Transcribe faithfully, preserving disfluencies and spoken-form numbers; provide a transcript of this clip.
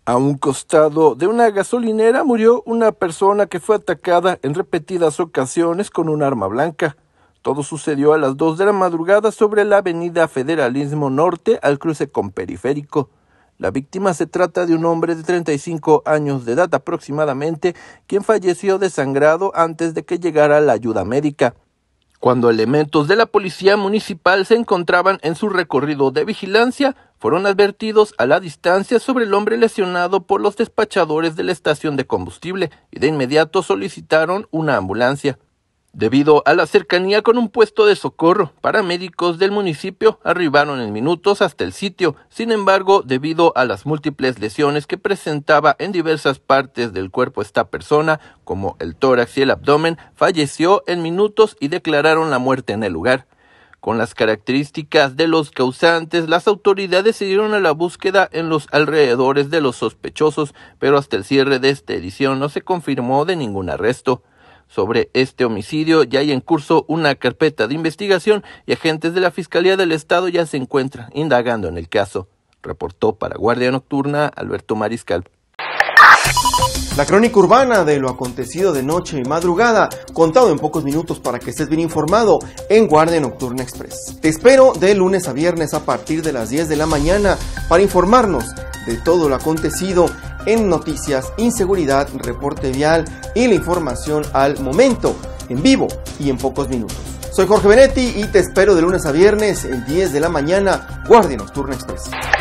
A un costado de una gasolinera murió una persona que fue atacada en repetidas ocasiones con un arma blanca. Todo sucedió a las dos de la madrugada sobre la avenida Federalismo Norte al cruce con Periférico. La víctima se trata de un hombre de treinta y cinco años de edad aproximadamente, quien falleció desangrado antes de que llegara la ayuda médica. Cuando elementos de la policía municipal se encontraban en su recorrido de vigilancia, fueron advertidos a la distancia sobre el hombre lesionado por los despachadores de la estación de combustible y de inmediato solicitaron una ambulancia. Debido a la cercanía con un puesto de socorro, paramédicos del municipio arribaron en minutos hasta el sitio. Sin embargo, debido a las múltiples lesiones que presentaba en diversas partes del cuerpo esta persona, como el tórax y el abdomen, falleció en minutos y declararon la muerte en el lugar. Con las características de los causantes, las autoridades se dieron a la búsqueda en los alrededores de los sospechosos, pero hasta el cierre de esta edición no se confirmó de ningún arresto. Sobre este homicidio ya hay en curso una carpeta de investigación y agentes de la Fiscalía del Estado ya se encuentran indagando en el caso. Reportó para Guardia Nocturna Alberto Mariscal. La crónica urbana de lo acontecido de noche y madrugada, contado en pocos minutos para que estés bien informado en Guardia Nocturna Express. Te espero de lunes a viernes a partir de las diez de la mañana para informarnos de todo lo acontecido en noticias, inseguridad, reporte vial y la información al momento, en vivo y en pocos minutos. Soy Jorge Benetti y te espero de lunes a viernes en diez de la mañana, Guardia Nocturna Express.